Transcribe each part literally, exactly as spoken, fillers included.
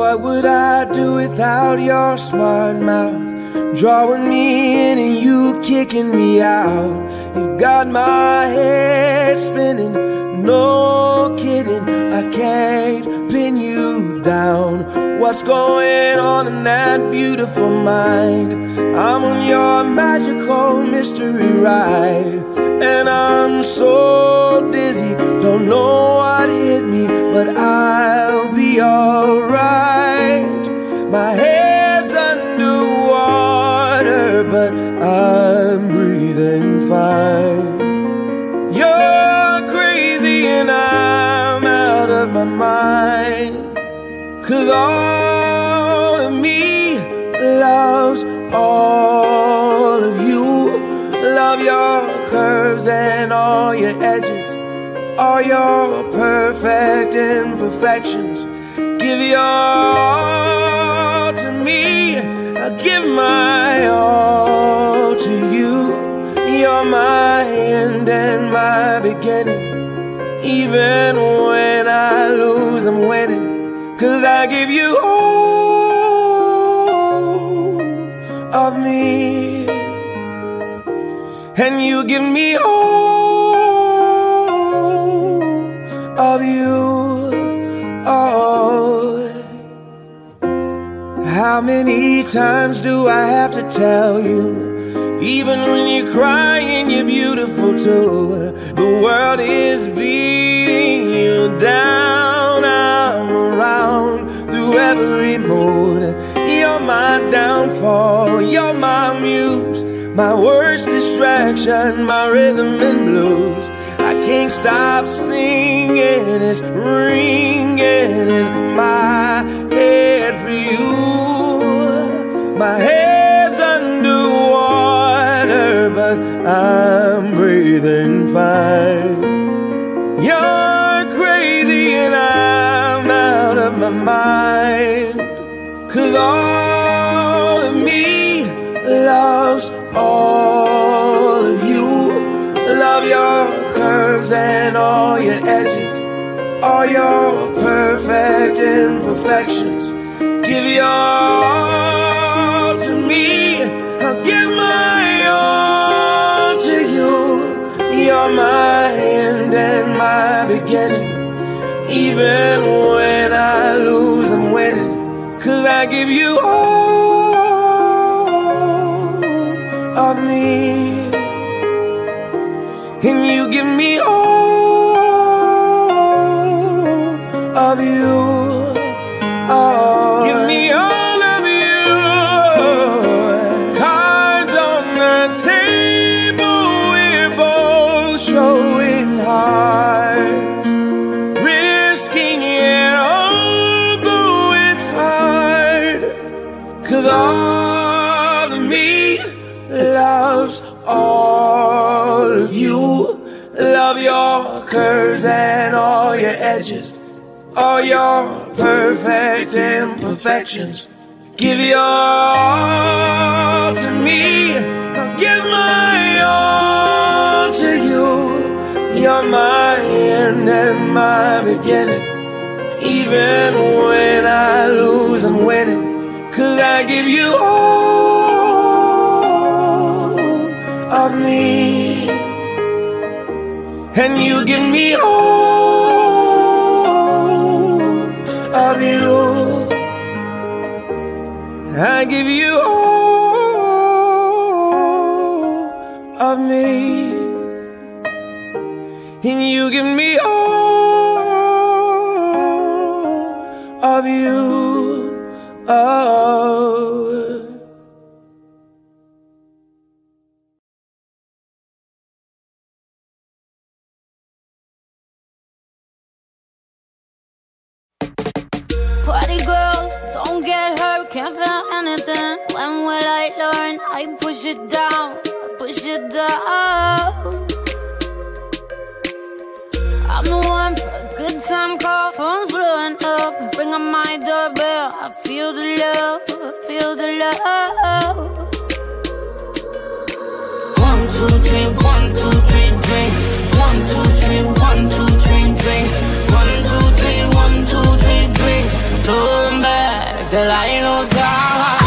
What would I do without your smart mouth? Drawing me in and you kicking me out. You got my head spinning, no kidding. I can't pin you down. What's going on in that beautiful mind? I'm on your magical mystery ride, and I'm so dizzy, don't know what hit me, but I'll be alright. My head's underwater, but I'm breathing fine. You're crazy and I'm out of my mind, 'cause all of me loves all of you. Love your curves and all your edges, all your perfect imperfections. Give your all to me, I give my all to you. You're my end and my beginning. Even when I lose, I'm winning, 'cause I give you all of me, and you give me all of you. Oh, how many times do I have to tell you? Even when you're crying, you're beautiful too. The world is beating you down. I'm around through every mood. You're my downfall, you're my muse, my worst distraction, my rhythm and blues. I can't stop singing, it's ringing in my head for you. My head's underwater, but I'm breathing fine. You're crazy and I'm out of my mind, 'cause all of me loves all of you. Love your curves and all your edges, all your perfect imperfections. Give your all to me, I'll give my all to you. You're my end and my beginning. Even when I lose, I'm winning, 'cause I give you all of me, and you give me all of you. Oh, give me all of you. Cards on the table, we're both showing hearts, risking it although it's hard, 'cause all of me loves all of you. Love your curves and all your edges, all your perfect imperfections. Give your all to me, I'll give my all to you. You're my end and my beginning. Even when I lose, I'm winning, 'cause I give you all of me, and you give me all of you. I give you all of me, and you give me all of you. Oh. Party girls, don't get hurt, can't feel anything. When will I learn? I push it down, I push it down. I'm the one for a good time call, phone's blowing up. Bring on my doorbell, I feel the love, I feel the love. One, two, three, one, two, three, drink. One, two, three, one, two, three, drink. One, two, three, one, two, three, drink. Turn back. back till I lose God.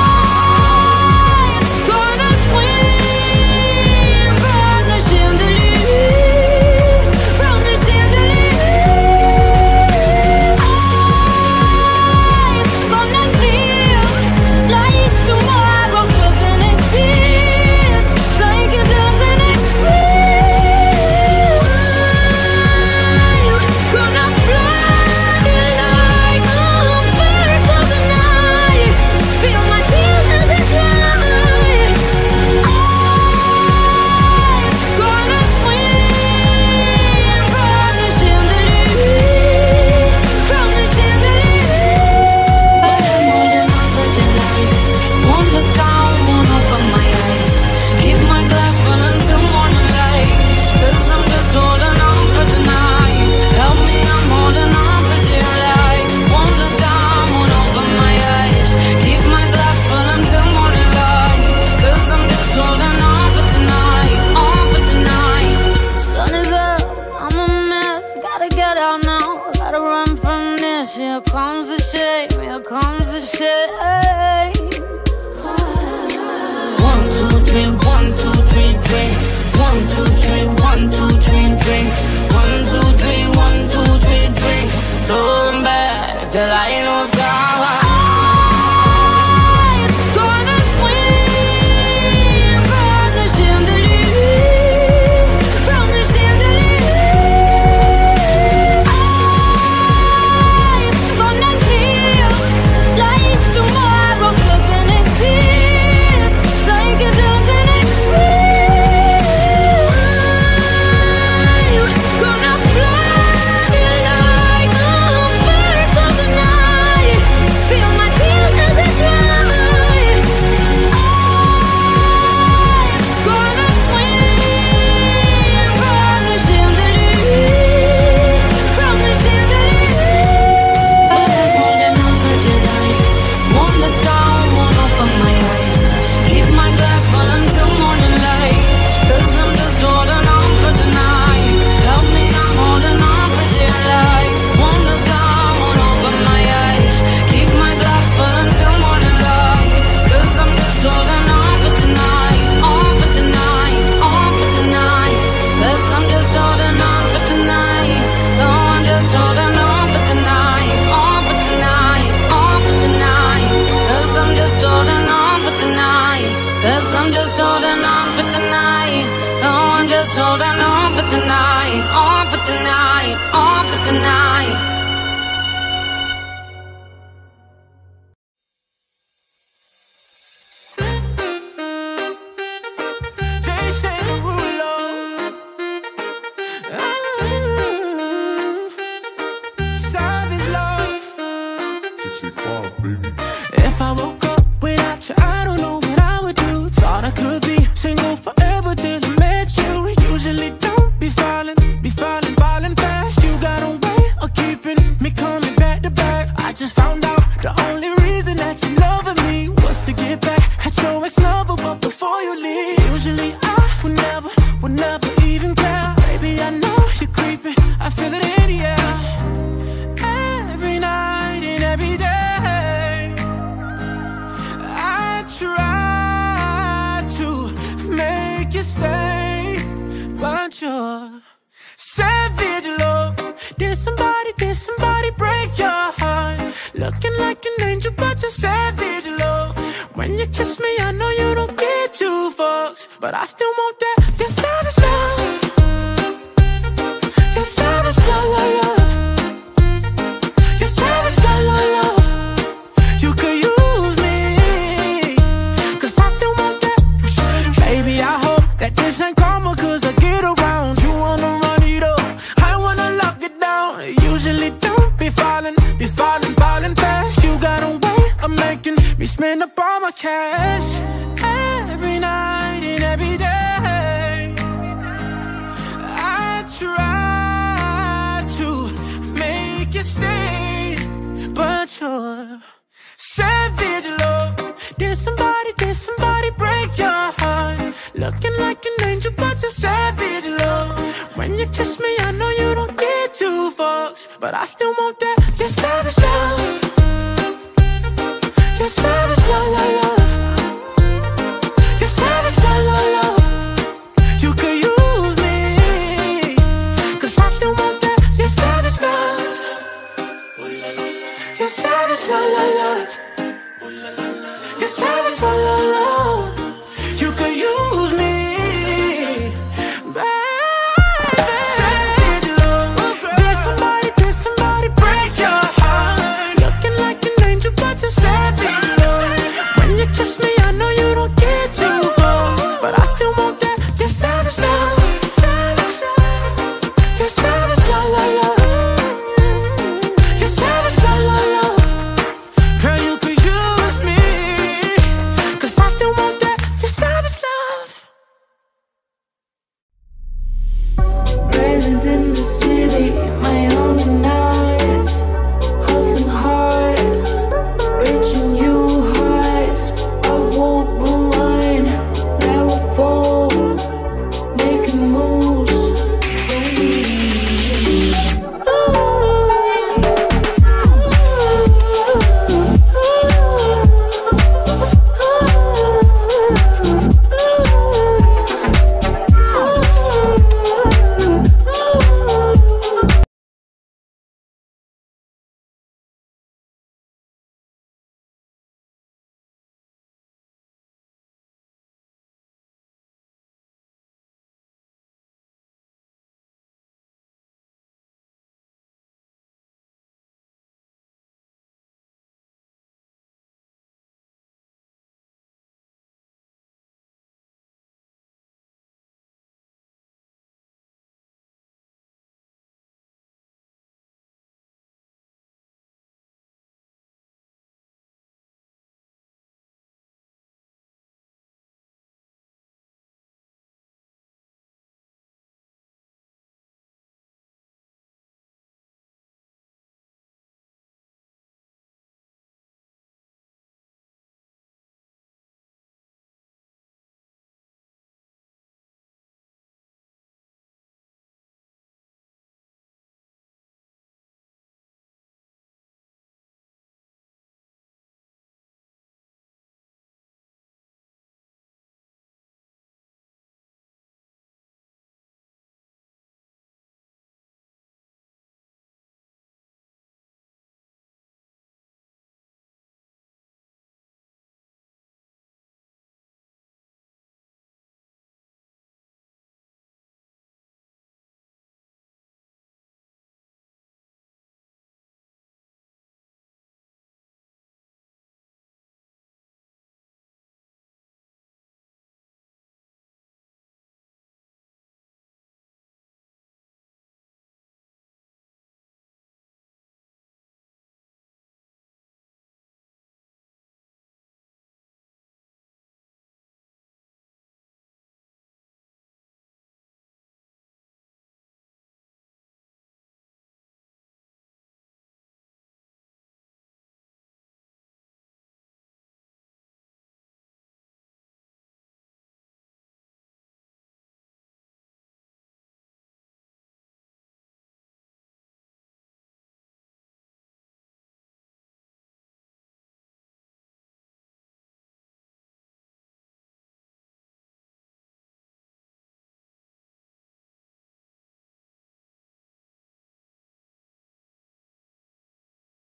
Here comes the shame, here comes the shame. One, two, three, one, two, three, drink. One, two, three, one, two, three, drink. One, two, three, one, two, three, drink. Throw back till I lose God. Cause I'm just holding on for tonight. Oh, I'm just holding on for tonight. On for tonight. On for tonight. If I woke up without you, I don't know what I would do. Thought I could be single forever till I met you. Usually don't be falling, be falling, falling fast. You got a way of keeping me coming back to back. I just found out the only reason that you loving me was to get back at your ex-lover, but before you leave, usually I would never, would never even care. Baby, I know you're creeping, I feel it in the air. Every night and every day try to make you stay, but you're savage love. Did somebody, did somebody break your heart? Looking like an angel, but you're savage love. When you kiss me, I know you don't get two fucks, but I still want that. You're savage love. You're savage love, love, love. You're savage love, love, love. You could use me, cause I still want that. Baby, I hope that this ain't karma, cause I get around. You wanna run it up, I wanna lock it down. Usually don't be falling, be falling, falling fast. You got a way of making me spend up all my cash. Every night and every day I try to make you stay, but you're savage love. Did somebody, did somebody break your heart? Looking like an angel, but you're savage love. When you kiss me, I know you don't get two fucks, but I still want that. You're savage love. savage, la la la.